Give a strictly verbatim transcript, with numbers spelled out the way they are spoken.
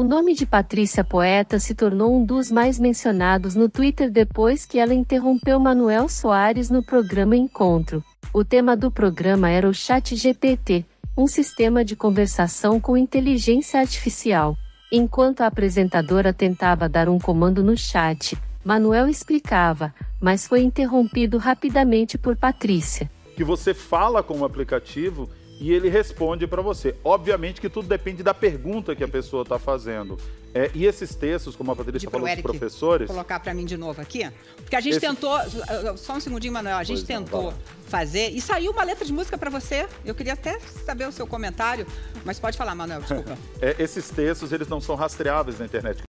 nome de Patrícia Poeta se tornou um dos mais mencionados no Twitter depois que ela interrompeu Manuel Soares no programa Encontro. O tema do programa era o ChatGPT, um sistema de conversação com inteligência artificial. Enquanto a apresentadora tentava dar um comando no chat, Manuel explicava, mas foi interrompido rapidamente por Patrícia. Que você fala com o aplicativo e ele responde para você. Obviamente que tudo depende da pergunta que a pessoa está fazendo. É, e esses textos, como a Patrícia falou, dos professores... colocar para mim de novo aqui. Porque a gente esse... tentou... Só um segundinho, Manuel. A gente pois tentou não, fazer... E saiu uma letra de música para você. Eu queria até saber o seu comentário. Mas pode falar, Manuel, desculpa. É, esses textos, eles não são rastreáveis na internet.